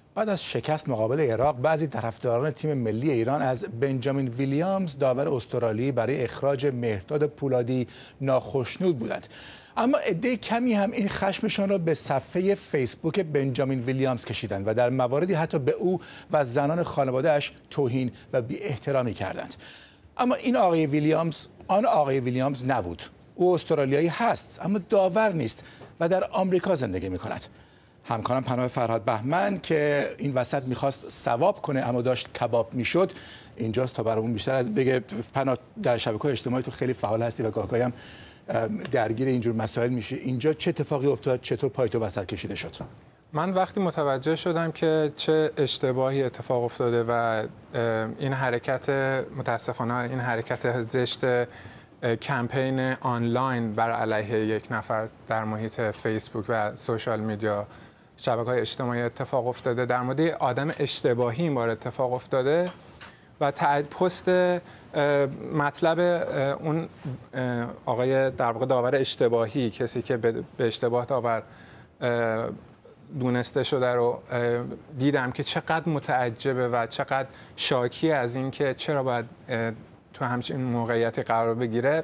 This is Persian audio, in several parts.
بعد از شکست مقابل عراق، بعضی طرفداران تیم ملی ایران از بنجامین ویلیامز داور استرالیایی برای اخراج مهرداد پولادی ناخشنود بودند. اما عده کمی هم این خشمشان را به صفحه فیسبوک بنجامین ویلیامز کشیدند و در مواردی حتی به او و زنان خانواده‌اش توهین و بی احترامی کردند. اما این آقای ویلیامز آن آقای ویلیامز نبود. او استرالیایی هست اما داور نیست و در آمریکا زندگی می‌کند. همکارم پناه فرهاد بهمن که این وسط میخواست ثواب کنه اما داشت کباب میشد اینجاست تا برامون بیشتر از بگه. پناه، در شبکه‌های اجتماعی تو خیلی فعال هستی و گاهی هم درگیر اینجور مسائل میشه. اینجا چه اتفاقی افتاد؟ چطور پای تو وسط کشیده شد؟ من وقتی متوجه شدم که چه اشتباهی اتفاق افتاده و این حرکت، متاسفانه این حرکت زشت کمپین آنلاین بر علیه یک نفر در محیط فیسبوک و سوشال میدیا، شبکه‌های اجتماعی اتفاق افتاده، در مورد آدم اشتباهی این بار اتفاق افتاده و پست مطلب اون آقای در واقع داور اشتباهی، کسی که به اشتباه داور دونسته شده رو دیدم که چقدر متعجبه و چقدر شاکی از این که چرا باید تو همچین موقعیتی قرار بگیره.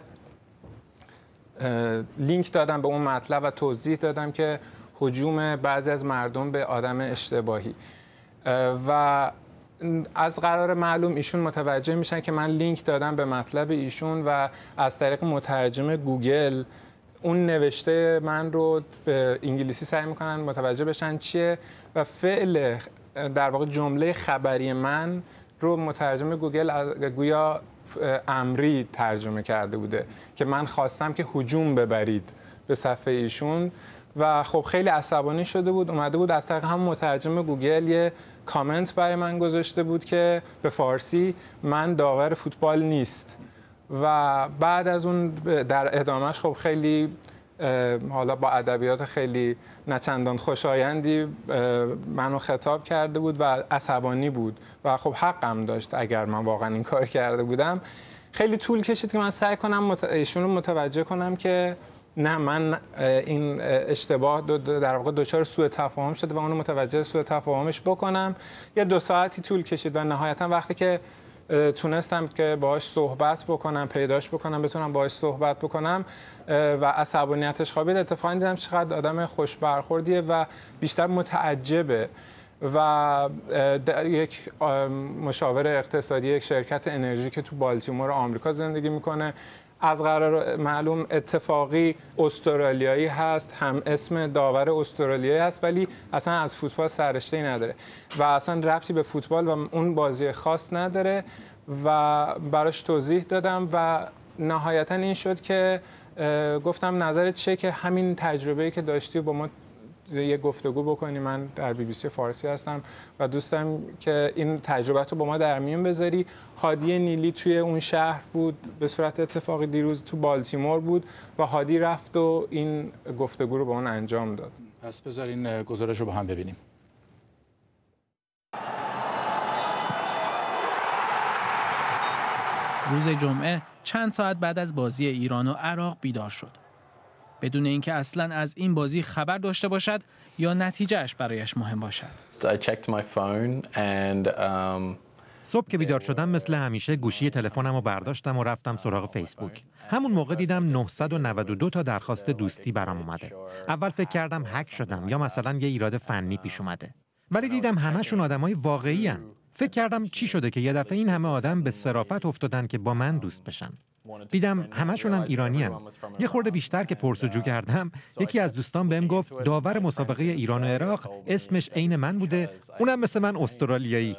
لینک دادم به اون مطلب و توضیح دادم که هجوم بعضی از مردم به آدم اشتباهی و از قرار معلوم ایشون متوجه میشن که من لینک دادم به مطلب ایشون و از طریق مترجم گوگل اون نوشته من رو به انگلیسی سعی میکنن متوجه بشن چیه و فعل در واقع جمله خبری من رو مترجم گوگل گویا امری ترجمه کرده بوده که من خواستم که هجوم ببرید به صفحه ایشون و خب خیلی عصبانی شده بود. اومده بود از طریق هم مترجم گوگل یه کامنت برای من گذاشته بود که به فارسی من داور فوتبال نیست و بعد از اون در ادامهش خب خیلی حالا با ادبیات خیلی نچندان خوشایندی منو خطاب کرده بود و عصبانی بود و خب حقم داشت اگر من واقعا این کار کرده بودم. خیلی طول کشید که من سعی کنم ایشون رو متوجه کنم که نه، من این اشتباه در واقع دچار سوء تفاهم شده و اونو متوجه سوء تفاهمش بکنم. یه 2 ساعتی طول کشید و نهایتا وقتی که تونستم که باهاش صحبت بکنم، پیداش بکنم، بتونم باهاش صحبت بکنم و عصبانیتش خوابید، اتفاقا دیدم چقدر آدم خوش برخوردیه و بیشتر متعجبه و یک مشاور اقتصادی یک شرکت انرژی که تو بالتیمور آمریکا زندگی میکنه، از قرار معلوم اتفاقی استرالیایی هست، هم اسم داور استرالیایی هست ولی اصلا از فوتبال سررشته‌ای نداره و اصلا ربطی به فوتبال و اون بازی خاص نداره و براش توضیح دادم و نهایتا این شد که گفتم نظرت چیه که همین تجربه‌ای که داشتی با ما یه گفتگو بکنی. من در BBC فارسی هستم و دوستم که این تجربه رو با ما در میون بذاری. هادی نیلی توی اون شهر بود، به صورت اتفاقی دیروز تو بالتیمور بود و هادی رفت و این گفتگو رو با اون انجام داد. پس بذارین گزارش رو با هم ببینیم. روز جمعه چند ساعت بعد از بازی ایران و عراق بیدار شد. بدون اینکه اصلاً از این بازی خبر داشته باشد یا نتیجهش برایش مهم باشد. صبح که بیدار شدم مثل همیشه گوشی تلفنم رو برداشتم و رفتم سراغ فیسبوک. همون موقع دیدم 992 تا درخواست دوستی برام اومده. اول فکر کردم هک شدم یا مثلا یه ایراد فنی پیش اومده. ولی دیدم همشون آدمای واقعی هن. فکر کردم چی شده که یه دفعه این همه آدم به صرافت افتادن که با من دوست بشن. دیدم همشون هم ایرانی هن. یه خورده بیشتر که پرسجو کردم یکی از دوستان بهم گفت داور مسابقه ایران و عراق اسمش عین من بوده، اونم مثل من استرالیایی.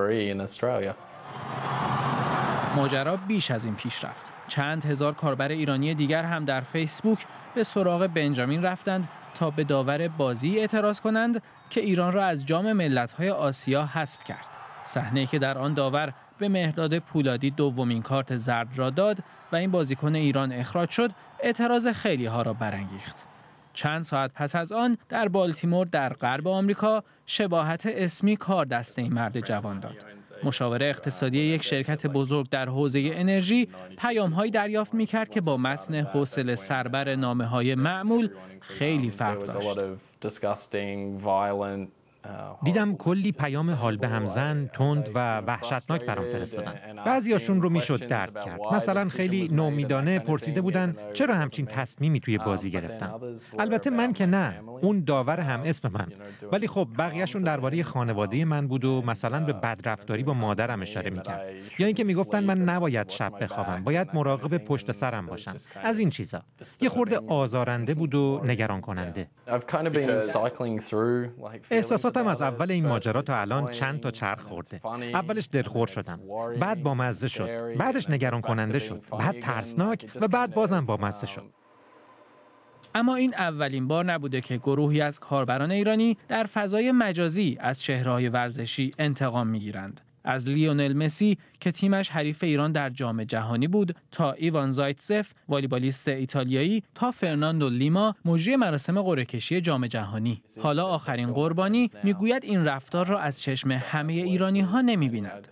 ماجرا بیش از این پیش رفت. چند هزار کاربر ایرانی دیگر هم در فیسبوک به سراغ بنجامین رفتند تا به داور بازی اعتراض کنند که ایران را از جام ملت‌های آسیا حذف کرد. صحنه‌ای که در آن داور به مهرداد پولادی دومین کارت زرد را داد و این بازیکن ایران اخراج شد، اعتراض خیلی‌ها را برانگیخت. چند ساعت پس از آن در بالتیمور در غرب آمریکا شباهت اسمی کار دست این مرد جوان داد. مشاور اقتصادی یک شرکت بزرگ در حوزه انرژی پیام‌هایی دریافت می‌کرد که با متن حوصله سربر نامه‌های معمول خیلی فرق داشت. دیدم کلی پیام حال به همزن، تند و وحشتناک برام فرستادن. بعضیاشون رو میشد درک کرد. مثلا خیلی نومیدانه پرسیده بودن چرا همچین تصمیمی توی بازی گرفتم. البته من که نه، اون داور هم اسم من. ولی خب بقیه‌شون درباره خانواده من بود و مثلا به بدرفتاری با مادرم اشاره میکرد. یا اینکه میگفتن من نباید شب بخوابم، باید مراقب پشت سرم باشم. از این چیزا. یه خورده آزارنده بود و نگران کننده. احساساتم از اول این ماجرا تا الان چند تا چرخ خورده. اولش دلخور شدم، بعد بامزه شد، بعدش نگران کننده شد، بعد ترسناک و بعد بازم بامزه شد. اما این اولین بار نبوده که گروهی از کاربران ایرانی در فضای مجازی از چهره‌های ورزشی انتقام می‌گیرند. از لیونل مسی که تیمش حریف ایران در جام جهانی بود تا ایوان زایتسف والیبالیست ایتالیایی تا فرناندو لیما مجری مراسم قرعه‌کشی جام جهانی. حالا آخرین قربانی میگوید این رفتار را از چشم همه ایرانی‌ها نمی‌بیند.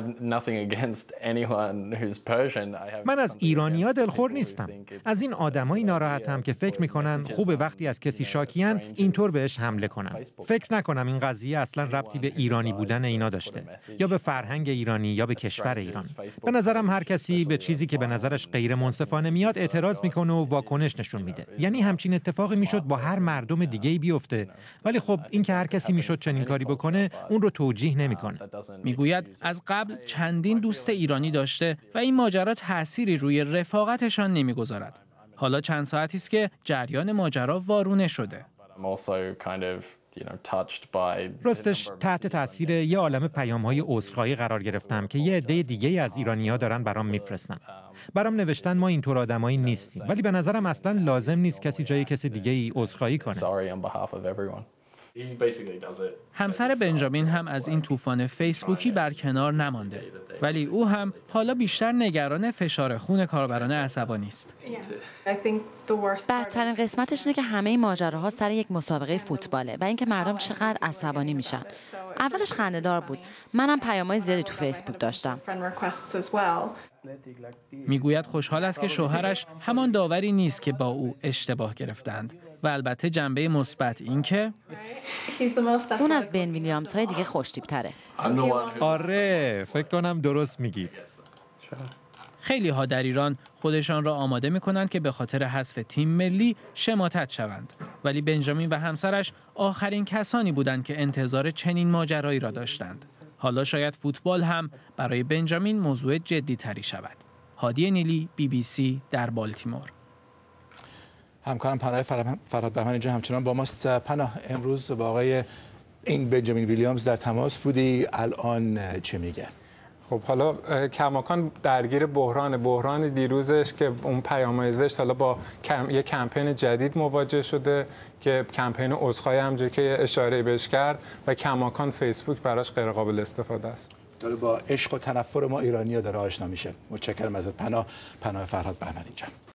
من از ایرانی‌ها دلخور نیستم. از این آدمایی ناراحتم که فکر می‌کنن خوبه وقتی از کسی شاکیان اینطور بهش حمله کنن. فکر نکنم این قضیه اصلا ربطی به ایرانی بودن اینا داشته، یا به فرهنگ ایرانی یا به کشور ایران. به نظرم هر کسی به چیزی که به نظرش غیر منصفانه میاد اعتراض میکنه و واکنش نشون میده. یعنی همچین اتفاقی میشد با هر مردم دیگه‌ای بیفته، ولی خب این که هر کسی میشد چنین کاری بکنه اون رو توجیه نمیکنه. میگوید از قبل چندین دوست ایرانی داشته و این ماجرا تأثیری روی رفاقتشان نمیگذارد. حالا چند ساعتی است که جریان ماجرا وارونه شده. راستش تحت تاثیر یه عالمه پیام‌های عذرخواهی قرار گرفتم که یه عده دیگه از ایرانی‌ها دارن برام میفرستن. برام نوشتن ما اینطور آدمایی نیستیم، ولی به نظرم اصلا لازم نیست کسی جای کسی دیگه‌ای عذرخواهی کنه. همسر بنجامین هم از این طوفان فیسبوکی برکنار نمانده، ولی او هم حالا بیشتر نگران فشار خون کاربران عصبانی است. بدترین قسمتش اینه که همه این ماجراها سر یک مسابقه فوتباله و اینکه مردم چقدر عصبانی میشن. اولش خنده‌دار بود. منم پیام‌های زیادی تو فیسبوک داشتم. میگوید خوشحال است که شوهرش همان داوری نیست که با او اشتباه گرفتند و البته جنبه مثبت این که اون از بن ویلیامز های دیگه خوش‌تیپ تره. آره، فکر کنم درست میگید. خیلی ها در ایران خودشان را آماده می‌کنند که به خاطر حذف تیم ملی شماتت شوند، ولی بنجامین و همسرش آخرین کسانی بودند که انتظار چنین ماجرایی را داشتند. حالا شاید فوتبال هم برای بنجامین موضوع جدی تری شود. هادی نیلی، BBC در بالتیمور. همکارم پناه فرهاد بهمن اینجا همچنان با ماست. پناه، امروز با آقای این بنجامین ویلیامز در تماس بودی، الان چه میگه؟ خب حالا کماکان درگیر بحران دیروزش که اون پیام‌های زشت حالا با یک کمپین جدید مواجه شده که کمپین عذرخواهی همونجوری که اشاره بهش کرد و کماکان فیسبوک براش غیر قابل استفاده است. داره با عشق و تنفر ما ایرانی‌ها داره آشنا میشه. متشکرم ازت پناه فرهاد بهمن اینجا.